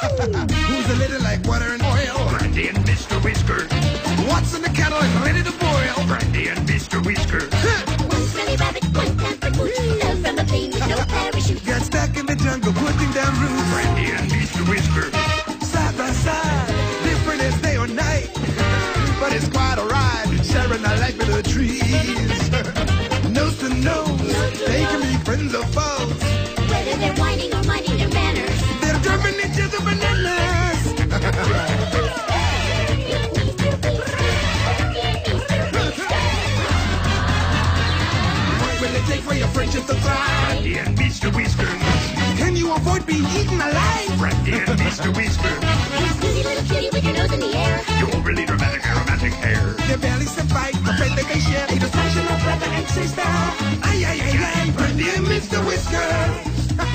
Who's a little like water and oil? Brandy and Mr. Whiskers. What's in the kettle and ready to boil? Brandy and Mr. Whiskers. One smelly rabbit, one pampered mooch, fell from a plane with no parachute. Got stuck in the jungle putting down roots. Brandy and Mr. Whiskers. Side by side, different as day or night. But it's quite a ride, sharing our life with the trees. Nose to nose, they can be friends or foes. Whether they're whining or minding their manners, They're driving each other bananas. What will it take for your friendship to thrive? Brandy and Mr. Whiskers. Can you avoid being eaten alive? Brandy and Mr. Whiskers. you snooty little cutie with your nose in the air. Your overly dramatic aromatic hair. Their bellies and fight, the faith they can share. Either sunshine or brother and sister. Ay, ay, ay, ay, Brandy and Mr. Whiskers.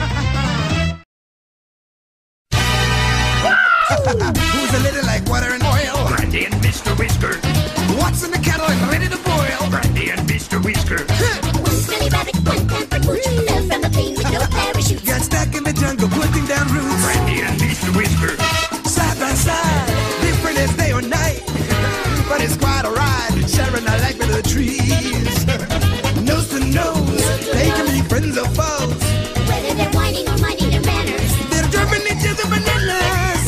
Who's a little like water and oil? Brandy and Mr. Whiskers. What's in the kettle and ready to boil? Brandy and Mr. Whiskers. One smelly rabbit, one pampered mooch, fell from a plane with no parachute. Got stuck in the jungle putting down roots. Brandy and Mr. Whiskers. Side by side, different as day or night. But it's quite a ride, sharing our life with the trees. Nose to nose, they can be friends or foes. Whether they're whining or minding their manners, They're driving each other bananas.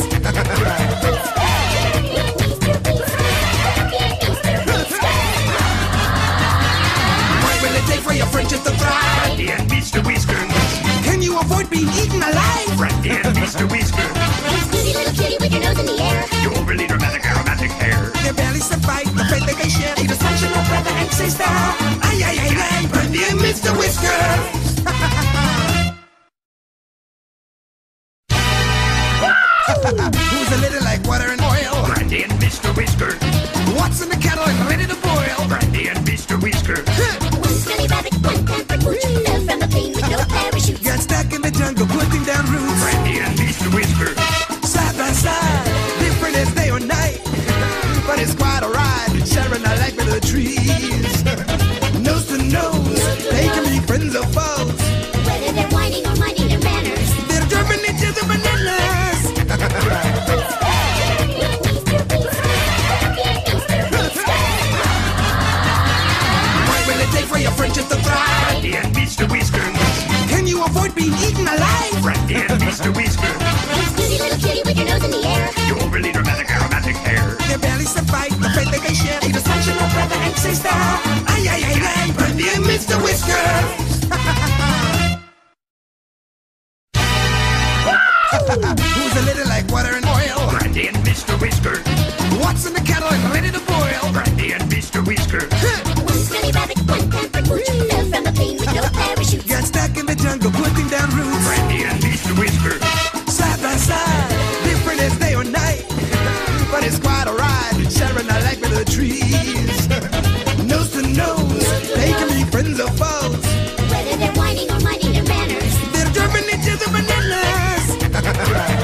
What will it take for your friendship to thrive? Brandy and Mr. Whiskers. Can you avoid being eaten alive? Brandy and Mr. Whiskers. you snooty little cutie with your nose in the air. Your overly dramatic aromatic hair. Their bellies and fight, the faith they can share. Either sunshine or brother and sister. Ay, ay, ay, ay, Brandy and Mr. Whiskers. Who's a little like water and oil? Brandy and Mr. Whiskers. What's in the kettle and ready to boil? Brandy and Mr. Whiskers. One smelly rabbit, one pampered mooch, fell from a plane with no parachute. Got stuck in the jungle putting down roots. Brandy and Mr. Whiskers. Side by side, different as day or night. But it's quite a ride, sharing our life with the trees. Nose to nose, they can be friends or foes. Whether they're whining or minding their manners, They're driving each other bananas. What will it take for your friendship to thrive? Brandy and Mr. Whiskers. Can you avoid being eaten alive? Brandy and Mr. Whiskers. you snooty little cutie with your nose in the air. Your overly dramatic aromatic hair. Their bellies and fight, the faith they can share. Either sunshine or brother and sister. Ay, ay, ay, ay, Brandy and Mr. Whiskers. Who's a little like water and oil? Brandy and Mr. Whiskers. What's in the kettle and ready to boil? Brandy and Mr. Whiskers. One smelly rabbit, one pampered mooch, fell from a plane with no parachute. Got stuck in the jungle putting down roots. Brandy and Mr. Whiskers. Side by side, different as day or night. But it's quite a ride, sharing our life with the trees. Nose to nose, they can be friends or foes. Whether they're whining or minding their manners, They're driving each other bananas.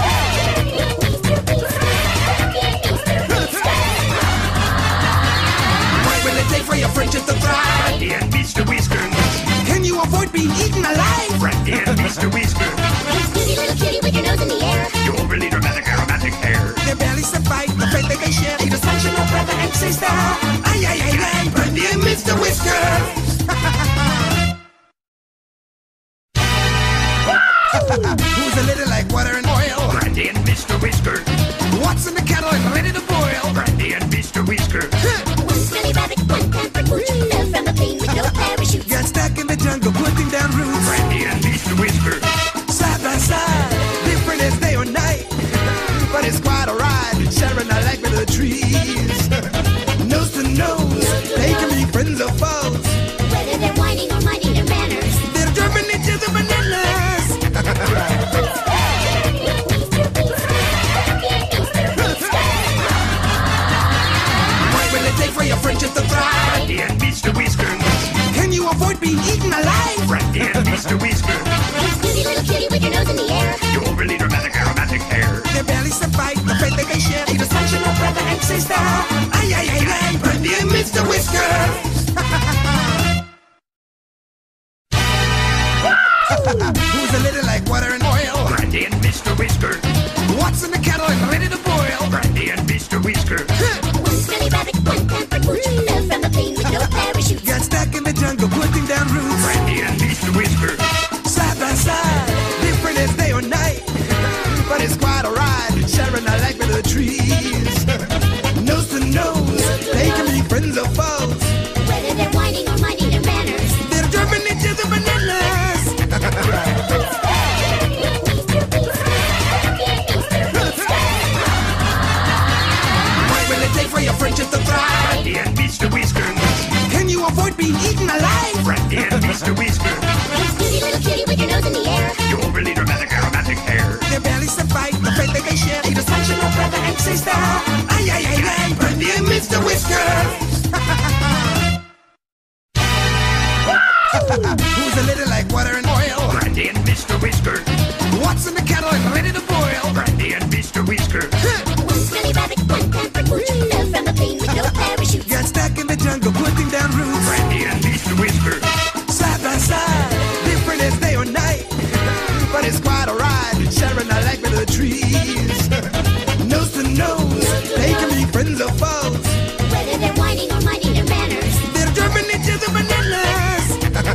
What will it take for your friendship to thrive? Brandy and Mr. Whiskers. Can you avoid being eaten alive? Brandy and Mr. Whiskers. you snooty little cutie with your nose in the air. Your overly dramatic aromatic hair. Their bellies and fight, the faith they can share. Either sunshine or brother and sister. Ay, ay, ay, ay, Brandy and Mr. Whiskers. Who's a little like water and oil? Brandy and Mr. Whiskers. What's in the kettle and ready to boil? Brandy and Mr. Whiskers. One smelly rabbit, one pampered mooch, fell from a plane with no parachute. Got stuck in the jungle putting down roots. Brandy and Mr. Whiskers. Side by side, different as day or night. But it's quite a ride, sharing our life with the trees. Nose to nose, they can be friends or foes. Whether they're whining or minding their manners, They're driving each other bananas. What will it take for your friendship to thrive? Brandy and Mr. Whiskers. Can you avoid being eaten alive? Brandy and Mr. Whiskers. you snooty little cutie with your nose in the air. Your overly dramatic aromatic hair. Their bellies and fight, the faith they can share. Either sunshine or brother and sister. Ay, ay, ay, ay, Brandy and Mr. Whiskers. Who's a little like water and oil? Brandy and Mr. Whiskers. in the kettle and ready to boil? Brandy and Mr. Whiskers. One smelly rabbit, one pampered pooch, fell from a plane with no parachute. Got stuck in the jungle, putting down roots. Brandy and Mr. Whiskers. Side by side, different as day or night. But it's quite a ride, sharing a life with the trees. Nose to nose, they can be friends or foes. Whether they're whining or minding their manners. They're driving each other bananas. What will it take for your friendship to thrive? Brandy and Mr. Whiskers. Can you avoid being eaten alive? Brandy and Mr. Whiskers. Hey, snooty little kitty with your nose in the air. You overly dramatic aromatic hair. Their bellies to fight, the fate that they share. A dysfunctional brother and sister. Ay, ay, ay, ay, Brandy and Mr. Whiskers. Who's a little like water and oil? Brandy and Mr. Whiskers. What's in the kettle and ready to boil? Brandy and Mr. Whiskers. One smelly rabbit, one pampered pooch, fell from a plane with no parachute. Got stuck in the jungle, putting down roots. Brandy and Mr. Whiskers. Side by side, different as day or night. But it's quite a ride, sharing a life with the trees. Nose to nose, they can be friends or foes. Whether they're whining or minding their manners. They're driving each other bananas.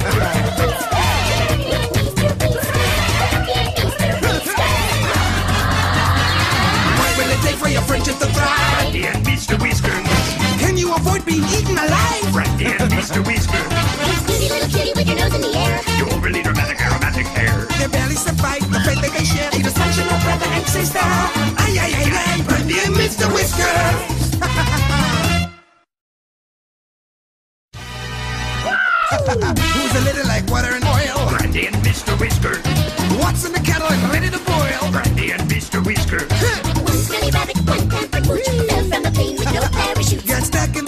What will it take for your friendship to thrive? Brandy and Mr. Whiskers. Can you avoid being eaten alive? Brandy and Mr. Whiskers. Hey, snooty little kitty with your nose in the air. You overly dramatic aromatic hair. Their bellies to fight, the fate that they share. A dysfunctional brother and sister. Ay, ay, ay, ay, Brandy and Mr. Whiskers. Who's a little like water and oil? Brandy and Mr. Whiskers. What's in the kettle and ready to boil? Brandy and Mr. Whiskers. One smelly rabbit, one pampered pooch, fell from a plane with no parachute. Got stuck in